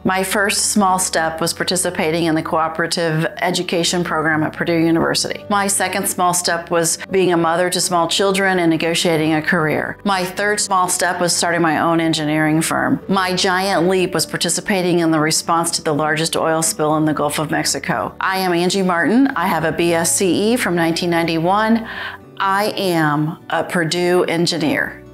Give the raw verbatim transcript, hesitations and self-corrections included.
My first small step was participating in the cooperative education program at Purdue University. My second small step was being a mother to small children and negotiating a career. My third small step was starting my own engineering firm. My giant leap was participating in the response to the largest oil spill in the Gulf of Mexico. I am Angie Martin. I have a B S C E from nineteen ninety-one. I am a Purdue Engineer.